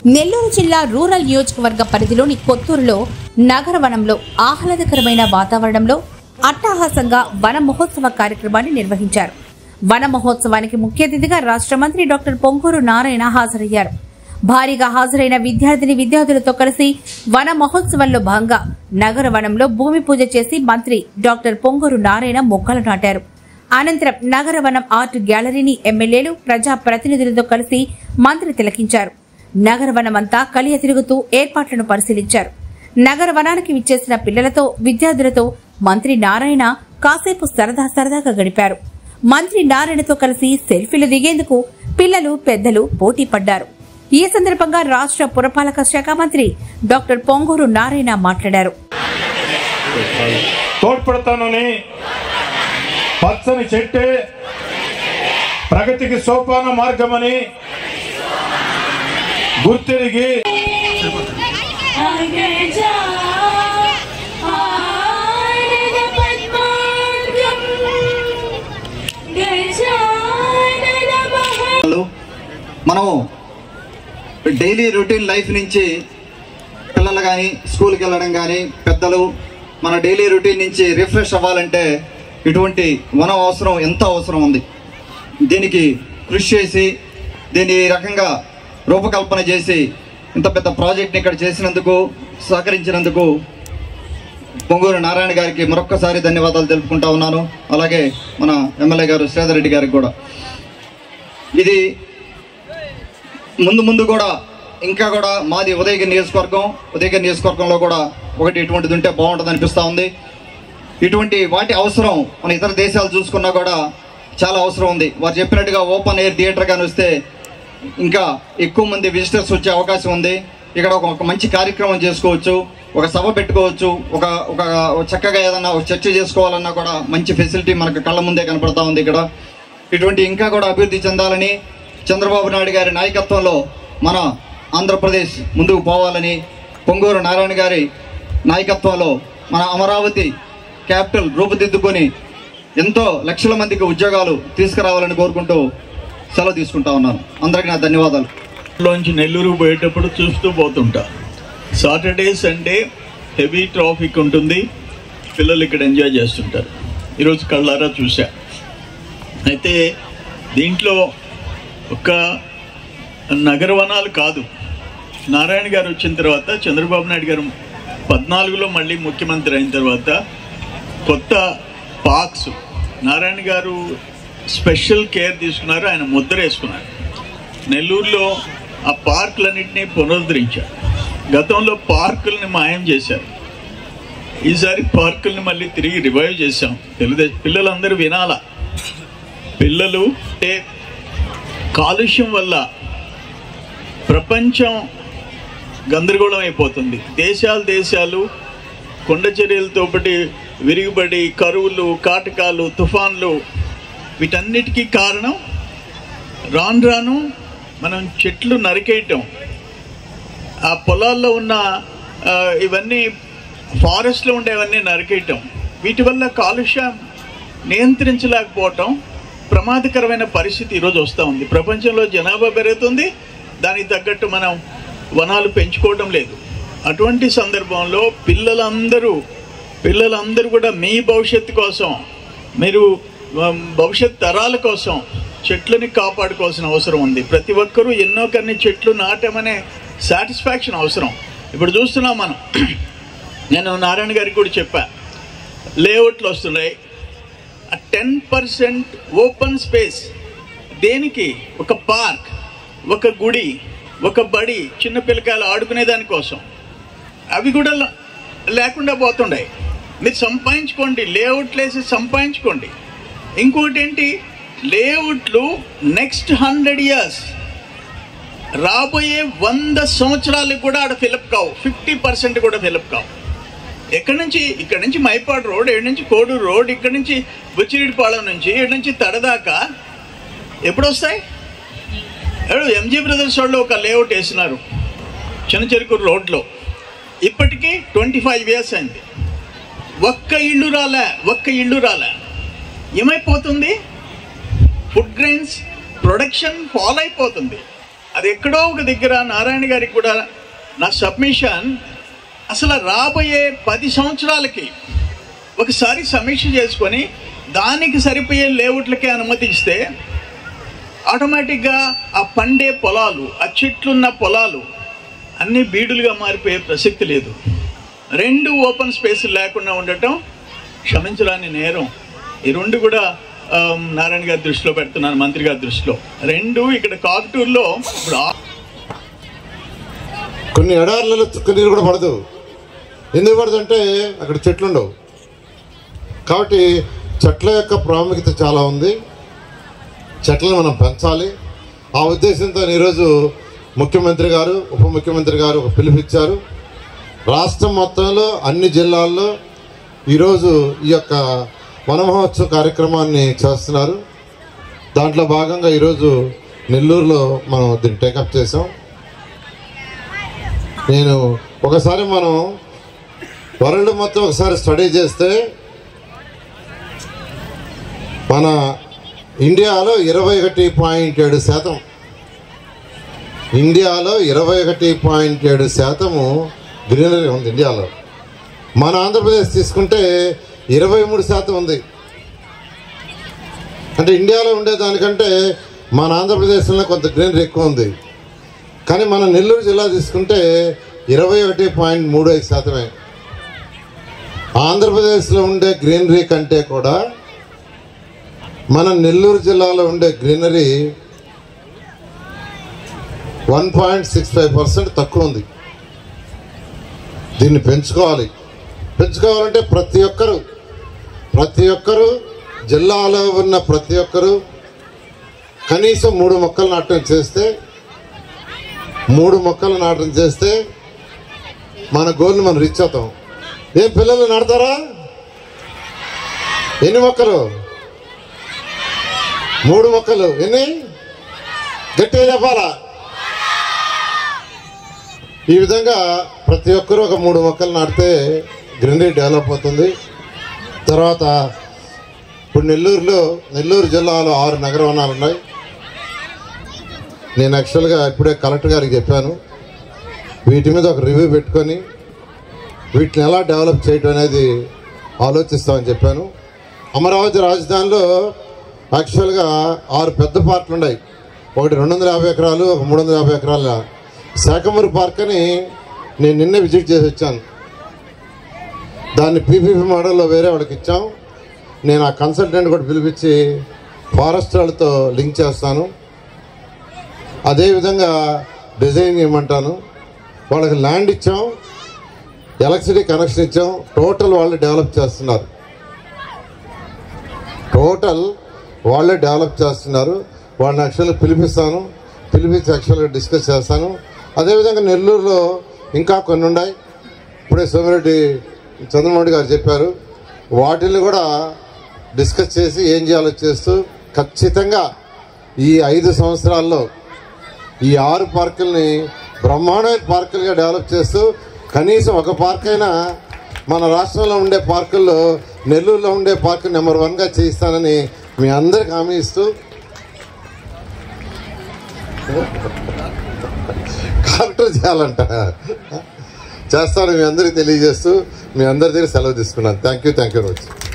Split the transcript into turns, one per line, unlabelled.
నెల్లూరు జిల్లా రూరల్ నియోజకవర్గ పరిధిలోని కొత్తూరులో నగరవనంలో ఆహ్లాదకరమైన వాతావరణంలో అట్టహాసంగా వన మహోత్సవ కార్యక్రమాన్ని నిర్వహించారు. వన మహోత్సవానికి ముఖ్య అతిథిగా రాష్ట్ర మంత్రి డాక్టర్ పొంగూరు నారాయణ హాజరయ్యారు. భారీగా హాజరైన విద్యార్థులతో కలిసి వన మహోత్సవంలో భాగంగా నగరవనంలో భూమి పూజ చేసి మంత్రి డాక్టర్ పొంగూరు నారాయణ మొక్కలు నాటారు. అనంతరం నగరవనం ఆర్ట్ గ్యాలరీని ఎమ్మెల్యేలు, ప్రజా ప్రతినిధులతో కలిసి మంత్రి తిలకించారు. నగరవనమంతా కలియ తిరుగుతూ ఏర్పాట్లను పరిశీలించారు. నగరవనానికి విచ్చేసిన పిల్లలతో, విద్యార్థులతో మంత్రి నారాయణ కాసేపు సరదాగా గడిపారు. మంత్రి నారాయణతో కలిసి సెల్ఫీలు దిగేందుకు పిల్లలు, పెద్దలు పోటీ పడ్డారు. ఈ సందర్భంగా రాష్ట్ర పురపాలక శాఖ మంత్రి డాక్టర్ పొంగూరు నారాయణ మాట్లాడారు.
తోడ్పడతానని పచ్చని చెట్టే ప్రగతికి సోపాన మార్గమని గుర్తిరిగి
మనం డైలీ రొటీన్ లైఫ్ నుంచి పిల్లలు కానీ స్కూల్కి వెళ్ళడం కానీ పెద్దలు మన డైలీ రొటీన్ నుంచి రిఫ్రెష్ అవ్వాలంటే ఇటువంటి వనం అవసరం, ఎంత అవసరం ఉంది. దీనికి కృషి చేసి దీని రకంగా రూపకల్పన చేసి ఇంత పెద్ద ప్రాజెక్ట్ని ఇక్కడ చేసినందుకు, సహకరించినందుకు పొంగూరు నారాయణ గారికి మరొక్కసారి ధన్యవాదాలు తెలుపుకుంటా ఉన్నాను. అలాగే మన ఎమ్మెల్యే గారు శ్రీధర్ రెడ్డి గారికి కూడా. ఇది ముందు కూడా ఇంకా కూడా మాది ఉదయగిరి నియోజకవర్గంలో కూడా ఒకటి ఇటువంటిది ఉంటే బాగుంటుంది అనిపిస్తూ ఉంది. ఇటువంటి వాటి అవసరం మన ఇతర దేశాలు చూసుకున్నా కూడా చాలా అవసరం ఉంది. వారు చెప్పినట్టుగా ఓపెన్ ఎయిర్ థియేటర్ కానీ వస్తే ఇంకా ఎక్కువ మంది విజిటర్స్ వచ్చే అవకాశం ఉంది. ఇక్కడ ఒక మంచి కార్యక్రమం చేసుకోవచ్చు, ఒక సభ పెట్టుకోవచ్చు, ఒక చక్కగా ఏదన్నా ఒక చర్చ చేసుకోవాలన్నా కూడా మంచి ఫెసిలిటీ మనకు కళ్ళ ముందే కనపడతా ఉంది. ఇక్కడ ఇటువంటి ఇంకా కూడా అభివృద్ధి చెందాలని, చంద్రబాబు నాయుడు గారి నాయకత్వంలో మన ఆంధ్రప్రదేశ్ ముందుకు పోవాలని, పొంగూరు నారాయణ గారి నాయకత్వంలో మన అమరావతి క్యాపిటల్ రూపుదిద్దుకొని ఎంతో లక్షల మందికి ఉద్యోగాలు తీసుకురావాలని కోరుకుంటూ సెలవు తీసుకుంటా ఉన్నాను. అందరికీ నా ధన్యవాదాలు.
లోంచి నెల్లూరు పోయేటప్పుడు చూస్తూ పోతుంటా. సాటర్డే, సండే హెవీ ట్రాఫిక్ ఉంటుంది. పిల్లలు ఇక్కడ ఎంజాయ్ చేస్తుంటారు. ఈరోజు కళ్ళారా చూసా. అయితే దీంట్లో ఒక నగరవనాలు కాదు, నారాయణ గారు వచ్చిన తర్వాత, చంద్రబాబు నాయుడు గారు 14లో మళ్ళీ ముఖ్యమంత్రి అయిన తర్వాత కొత్త పార్క్స్ నారాయణ గారు స్పెషల్ కేర్ తీసుకున్నారు. ఆయన ముద్ర వేసుకున్నారు. నెల్లూరులో ఆ పార్కులన్నింటినీ పునరుద్ధరించారు. గతంలో పార్కుల్ని మాయం చేశారు. ఈసారి పార్కుల్ని మళ్ళీ తిరిగి రివైవ్ చేశాం. తెలుగుదేశం పిల్లలందరూ వినాలా. పిల్లలు కాలుష్యం వల్ల ప్రపంచం గందరగోళం అయిపోతుంది. దేశాలు కొండ చర్యలతో విరిగిబడి, కరువులు, కాటకాలు, తుఫాన్లు, వీటన్నిటికీ కారణం రాను మనం చెట్లు నరికేయటం. ఆ పొలాల్లో ఉన్న ఇవన్నీ ఫారెస్ట్లో ఉండేవన్నీ నరికేయటం. వీటి వల్ల కాలుష్యం నియంత్రించలేకపోవటం ప్రమాదకరమైన పరిస్థితి ఈరోజు వస్తూ ఉంది. ప్రపంచంలో జనాభా పెరుగుతుంది, దానికి తగ్గట్టు మనం వనాలు పెంచుకోవడం లేదు. అటువంటి సందర్భంలో పిల్లలందరూ కూడా మీ భవిష్యత్తు కోసం, మీరు భవిష్యత్ తరాల కోసం చెట్లని కాపాడుకోవాల్సిన అవసరం ఉంది. ప్రతి ఒక్కరూ ఎన్నో కొన్ని చెట్లు నాటామనే సాటిస్ఫాక్షన్ అవసరం. ఇప్పుడు చూస్తున్నాం మనం. నేను నారాయణ గారికి కూడా చెప్పా, లేఅవుట్లు వస్తున్నాయి. 10% ఓపెన్ స్పేస్ దేనికి? ఒక పార్క్, ఒక గుడి, ఒక బడి, చిన్న పిల్లకాయలు ఆడుకునే దానికోసం. అవి కూడా లేకుండా పోతుండే. మీరు సంపాదించుకోండి, లేఅవుట్లు వేసి సంపాదించుకోండి. ఇంకోటి ఏంటి, లేఅవుట్లు నెక్స్ట్ 100 years రాబోయే 100 సంవత్సరాలకు కూడా ఆడ ఫిలప్ కావు. 50% కూడా ఫిలప్ కావు. ఇక్కడ నుంచి మైపాడు రోడ్, ఇక్కడ నుంచి కోడూరు రోడ్, ఇక్కడ నుంచి బుచ్చిరెడ్డిపాళెం నుంచి, ఇక్కడ నుంచి తడదాకా ఎప్పుడు వస్తాయి? ఎంజీ బ్రదర్స్ వాళ్ళు ఒక లేఅవుట్ వేసినారు చిన్నచెరుకూరు రోడ్లో. ఇప్పటికీ 25 years అయింది. ఒక్క ఇల్లు రాలే. ఏమైపోతుంది? ఫుడ్ గ్రెయిన్స్ ప్రొడక్షన్ ఫాల్ అయిపోతుంది. అది ఎక్కడో ఒక దగ్గర నారాయణ గారికి కూడా నా సబ్మిషన్, అసలు రాబోయే 10 సంవత్సరాలకి ఒకసారి సమీక్ష చేసుకొని దానికి సరిపోయే లేఅవుట్లకే అనుమతి ఇస్తే ఆటోమేటిక్గా ఆ పండే పొలాలు, ఆ చెట్లున్న పొలాలు అన్నీ బీడులుగా మారిపోయే ప్రసక్తి లేదు. 2 ఓపెన్ స్పేస్ లేకుండా ఉండటం క్షమించరాని నేరం. ఈ 2 కూడా నారాయణ గారి దృష్టిలో పెడుతున్నాను, మంత్రి గారి దృష్టిలో. 2 ఇక్కడ కాకటూరులో ఇప్పుడు
కొన్ని ఎడార్లలో చుక్క నీరు కూడా పడదు. ఎందుకు పడదు అంటే అక్కడ చెట్లు ఉండవు. కాబట్టి చెట్ల యొక్క ప్రాముఖ్యత చాలా ఉంది. చెట్లను మనం పెంచాలి. ఆ ఉద్దేశంతో ఈరోజు ముఖ్యమంత్రి గారు, ఉప ముఖ్యమంత్రి గారు ఒక పిలుపునిచ్చారు. రాష్ట్రం మొత్తంలో అన్ని జిల్లాల్లో ఈరోజు ఈ యొక్క వన మహోత్సవ కార్యక్రమాన్ని చేస్తున్నారు. దాంట్లో భాగంగా ఈరోజు నెల్లూరులో మనం దీన్ని టేకప్ చేసాం. నేను ఒకసారి మనం వరల్డ్ మొత్తం ఒకసారి స్టడీ చేస్తే మన ఇండియాలో 21.7%, ఇండియాలో 21.7% గ్రీనరీ ఉంది ఇండియాలో. మన ఆంధ్రప్రదేశ్ తీసుకుంటే 23% ఉంది. అంటే ఇండియాలో ఉండేదానికంటే మన ఆంధ్రప్రదేశ్లో కొంత గ్రీనరీ ఎక్కువ ఉంది. కానీ మన నెల్లూరు జిల్లా తీసుకుంటే 21.35%. ఆంధ్రప్రదేశ్లో ఉండే గ్రీనరీ కంటే కూడా మన నెల్లూరు జిల్లాలో ఉండే గ్రీనరీ 1.65% తక్కువ ఉంది. దీన్ని పెంచుకోవాలంటే ప్రతి ఒక్కరు జిల్లాలో ఉన్న ప్రతి ఒక్కరు కనీసం 3 మొక్కలు నాటడం చేస్తే మన గోల్ని మనం రీచ్ అవుతాం. ఏం పిల్లలు నాడతారా? ఎన్ని మొక్కలు? 3 మొక్కలు. ఎన్ని? గట్టిగా చెప్పాలా? ఈ విధంగా ప్రతి ఒక్కరూ ఒక 3 మొక్కలు నాటితే గ్రీనరీ డెవలప్ అవుతుంది. తర్వాత ఇప్పుడు నెల్లూరు జిల్లాలో 6 నగర వనాలు ఉన్నాయి. నేను యాక్చువల్గా ఇప్పుడే కలెక్టర్ గారికి చెప్పాను, వీటి మీద ఒక రివ్యూ పెట్టుకొని వీటిని ఎలా డెవలప్ చేయడం అనేది ఆలోచిస్తామని చెప్పాను. అమరావతి రాజధానిలో యాక్చువల్గా 6 పెద్ద పార్కులు ఉన్నాయి. ఒకటి 250 ఎకరాలు, ఒక 350 ఎకరాల శాఖమూరు పార్క్ అని నేను నిన్నే విజిట్ చేసి వచ్చాను. దాన్ని పీపీపీ మోడల్లో వేరే వాళ్ళకి ఇచ్చాం. నేను ఆ కన్సల్టెంట్ కూడా పిలిపించి ఫారెస్ట్ వాళ్ళతో లింక్ చేస్తాను. అదేవిధంగా డిజైన్ చేయమంటాను. వాళ్ళకి ల్యాండ్ ఇచ్చాం, ఎలక్ట్రిసిటీ కనెక్షన్ ఇచ్చాం. టోటల్ వాళ్ళే డెవలప్ చేస్తున్నారు. వాళ్ళని యాక్చువల్గా పిలిపించి యాక్చువల్గా డిస్కస్ చేస్తాను. అదేవిధంగా నెల్లూరులో ఇంకా కొన్ని ఉన్నాయి. ఇప్పుడే సోమిరెడ్డి చంద్రమోహన్ గారు చెప్పారు. వాటిని కూడా డిస్కస్ చేసి ఏం చేయాలో చేస్తూ ఖచ్చితంగా ఈ 5 సంవత్సరాల్లో ఈ 6 పార్కుల్ని బ్రహ్మాండమైన పార్కులుగా డెవలప్ చేస్తూ కనీసం ఒక పార్క్ అయినా మన రాష్ట్రంలో ఉండే పార్కుల్లో నెల్లూరులో ఉండే పార్కు నెంబర్ 1గా చేయిస్తానని మీ అందరికి హామీ ఇస్తూ కలెక్టర్ చేయాలంట చేస్తాను మీ అందరికీ తెలియజేస్తూ మీ అందరి దగ్గర సెలవు తీసుకున్నాను. Thank you very much.